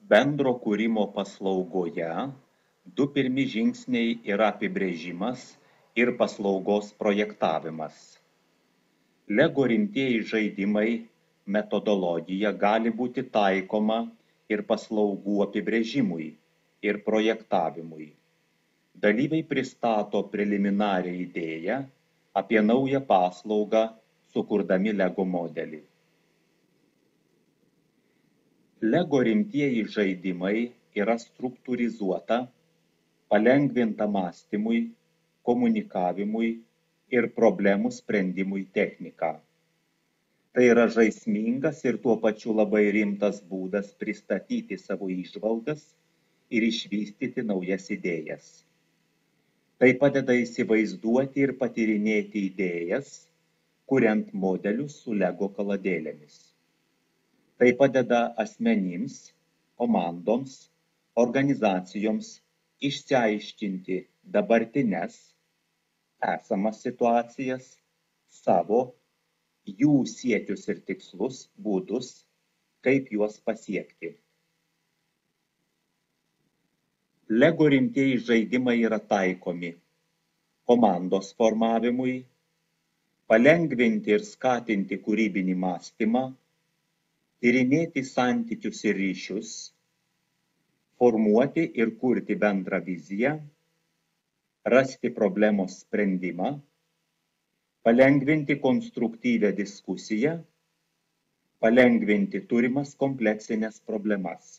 Bendro kūrimo paslaugoje du pirmi žingsniai yra apibrėžimas ir paslaugos projektavimas. LEGO rimtieji žaidimai metodologija gali būti taikoma ir paslaugų apibrėžimui ir projektavimui. Dalyviai pristato preliminarią idėją apie naują paslaugą, sukurdami LEGO modelį. LEGO rimtieji žaidimai yra struktūrizuota, palengvinta mąstymui, komunikavimui ir problemų sprendimui technika. Tai yra žaismingas ir tuo pačiu labai rimtas būdas pristatyti savo įžvalgas ir išvystyti naujas idėjas. Tai padeda įsivaizduoti ir patyrinėti idėjas, kuriant modelius su LEGO kaladėlėmis. Tai padeda asmenims, komandoms, organizacijoms išsiaiškinti dabartines, esamas situacijas, savo, jų siekius ir tikslus, būdus, kaip juos pasiekti. LEGO rimtieji žaidimai yra taikomi komandos formavimui, palengvinti ir skatinti kūrybinį mąstymą, tyrinėti santykius ir ryšius, formuoti ir kurti bendrą viziją, rasti problemos sprendimą, palengvinti konstruktyvią diskusiją, palengvinti turimas kompleksinės problemas.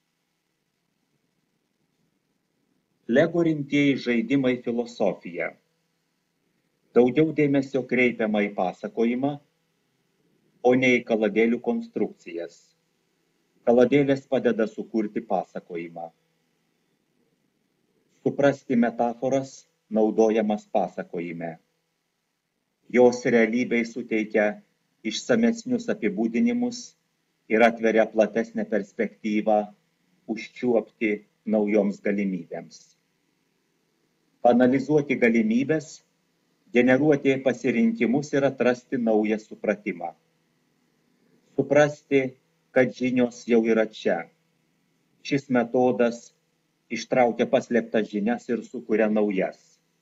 LEGO rimtieji žaidimai filosofija. Daugiau dėmesio kreipiama į pasakojimą, o ne į kaladėlių konstrukcijas. Kaladėlės padeda sukurti pasakojimą. Suprasti metaforas naudojamas pasakojime. Jos realybei suteikia išsamesnius apibūdinimus ir atveria platesnę perspektyvą užčiuopti naujoms galimybėms. Analizuoti galimybės, generuoti pasirinkimus ir atrasti naują supratimą. Suprasti, kad žinios jau yra čia. Šis metodas ištraukia paslėptas žinias ir sukuria naujas.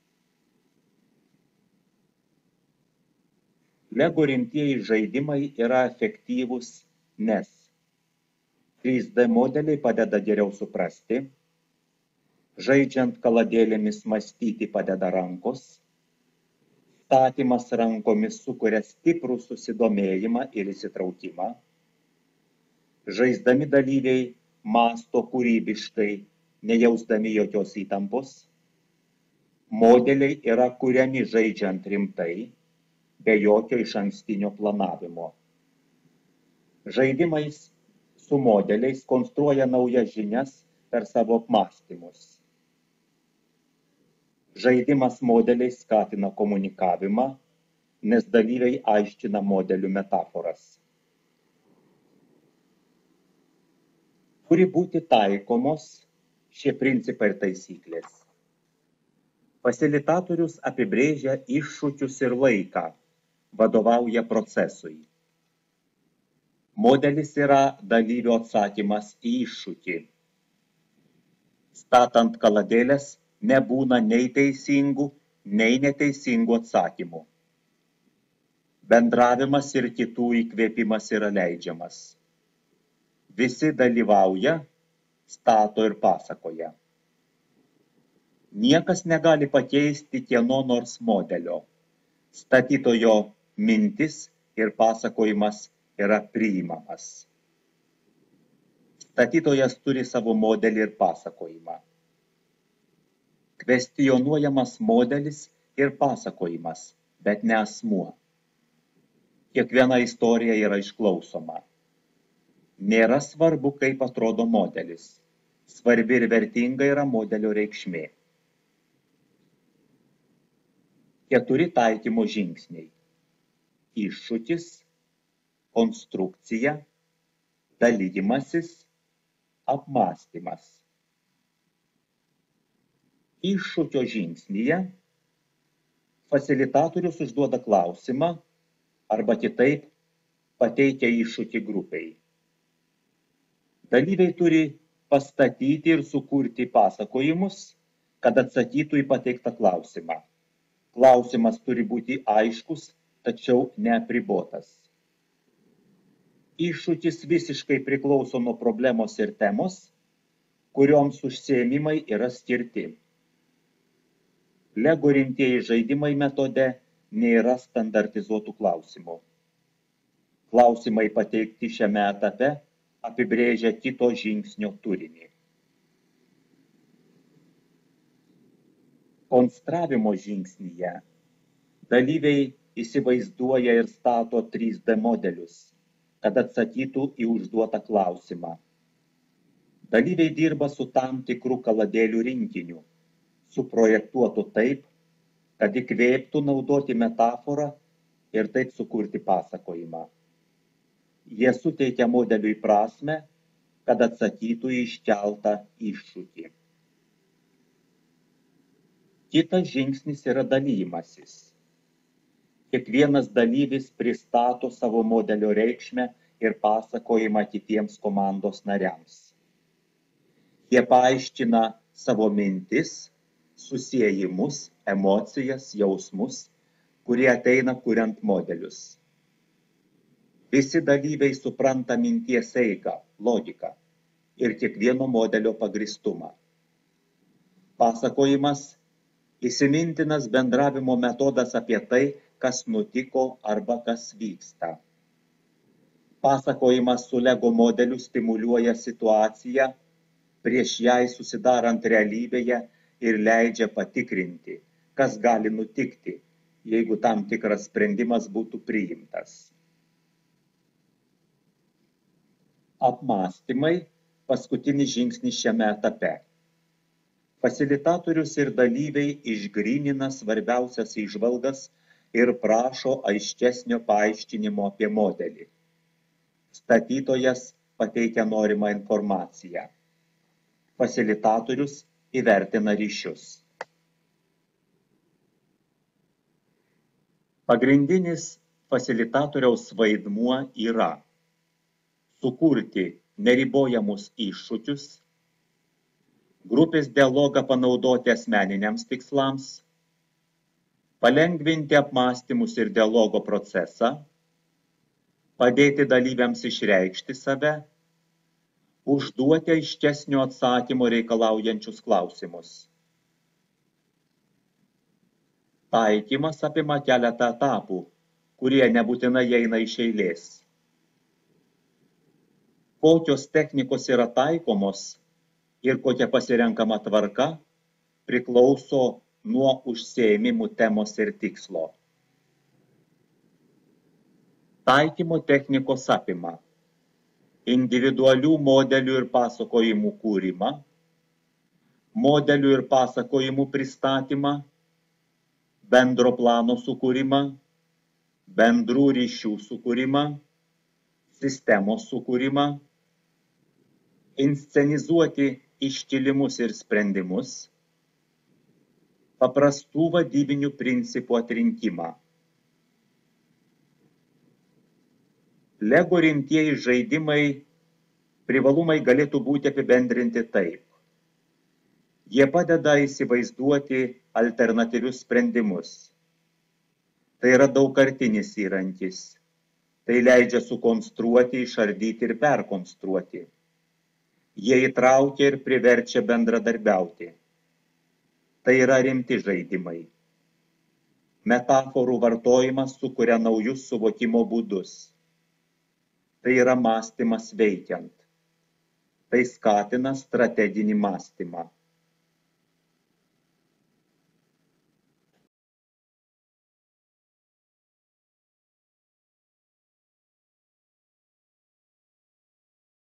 LEGO rimtieji žaidimai yra efektyvūs, nes 3D modeliai padeda geriau suprasti, žaidžiant kaladėlėmis mąstyti padeda rankos, statymas rankomis sukuria stiprų susidomėjimą ir įsitraukimą. Žaisdami dalyviai mąsto kūrybiškai, nejausdami jokios įtampos. Modeliai yra kuriami žaidžiant rimtai, be jokio išankstinio planavimo. Žaidimais su modeliais konstruoja naujas žinias per savo apmąstymus. Žaidimas modeliais skatina komunikavimą, nes dalyviai aiškina modelių metaforas. Turi būti taikomos šie principai ir taisyklės. Fasilitatorius apibrėžia iššūkius ir laiką, vadovauja procesui. Modelis yra dalyvio atsakymas į iššūkį. Statant kaladėlės, nebūna nei teisingų, nei neteisingų atsakymų. Bendravimas ir kitų įkvėpimas yra leidžiamas. Visi dalyvauja, stato ir pasakoja. Niekas negali pakeisti kieno nors modelio. Statytojo mintis ir pasakojimas yra priimamas. Statytojas turi savo modelį ir pasakojimą. Kvestionuojamas modelis ir pasakojimas, bet ne asmuo. Kiekviena istorija yra išklausoma. Nėra svarbu, kaip atrodo modelis. Svarbi ir vertinga yra modelio reikšmė. 4 taikymo žingsniai. Iššūkis, konstrukcija, dalymasis, apmąstymas. Iššūkio žingsnyje fasilitatorius užduoda klausimą arba kitaip pateikia iššūkį grupiai. Dalyviai turi pastatyti ir sukurti pasakojimus, kad atsakytų į pateiktą klausimą. Klausimas turi būti aiškus, tačiau neapribotas. Iššūkis visiškai priklauso nuo problemos ir temos, kurioms užsiėmimai yra skirti. Lego rimtieji žaidimai metode nėra standartizuotų klausimų. Klausimai pateikti šiame etape apibrėžia kito žingsnio turinį. Konstravimo žingsnyje dalyviai įsivaizduoja ir stato 3D modelius, kad atsakytų į užduotą klausimą. Dalyviai dirba su tam tikru kaladėlių rinkiniu, suprojektuotu taip, kad įkvėptų naudoti metaforą ir taip sukurti pasakojimą. Jie suteikia modeliui prasmę, kad atsakytų į iškeltą iššūkį. Kitas žingsnis yra dalymasis. Kiekvienas dalyvis pristato savo modelio reikšmę ir pasakojimą kitiems komandos nariams. Jie paaiškina savo mintis, susiejimus, emocijas, jausmus, kurie ateina kuriant modelius. Visi dalyviai supranta minties eigą, logiką ir kiekvieno modelio pagristumą. Pasakojimas – įsimintinas bendravimo metodas apie tai, kas nutiko arba kas vyksta. Pasakojimas su Lego modeliu stimuliuoja situaciją prieš jai susidarant realybėje ir leidžia patikrinti, kas gali nutikti, jeigu tam tikras sprendimas būtų priimtas. Apmąstymai – paskutinis žingsnis šiame etape. Fasilitatorius ir dalyviai išgrynina svarbiausias įžvalgas ir prašo aiškesnio paaiškinimo apie modelį. Statytojas pateikia norimą informaciją. Fasilitatorius įvertina ryšius. Pagrindinis fasilitatoriaus vaidmuo yra sukurti neribojamus iššūkius, grupės dialogą panaudoti asmeniniams tikslams, palengvinti apmąstymus ir dialogo procesą, padėti dalyviams išreikšti save, užduoti aiškesnio atsakymo reikalaujančius klausimus. Taikymas apima keletą etapų, kurie nebūtinai eina iš eilės. Kokios technikos yra taikomos ir kokia pasirenkama tvarka priklauso nuo užsiėmimų temos ir tikslo. Taikymo technikos apima individualių modelių ir pasakojimų kūrimą, modelių ir pasakojimų pristatymą, bendro plano sukūrimą, bendrų ryšių sukūrimą, sistemos sukūrimą, inscenizuoti iškilimus ir sprendimus, paprastų vadybinių principų atrinkimą. Lego rimtieji žaidimai privalumai galėtų būti apibendrinti taip. Jie padeda įsivaizduoti alternatyvius sprendimus. Tai yra daugkartinis įrankis. Tai leidžia sukonstruoti, išardyti ir perkonstruoti. Jie įtraukia ir priverčia bendradarbiauti. Tai yra rimti žaidimai. Metaforų vartojimas sukuria naujus suvokimo būdus. Tai yra mąstymas veikiant. Tai skatina strateginį mąstymą.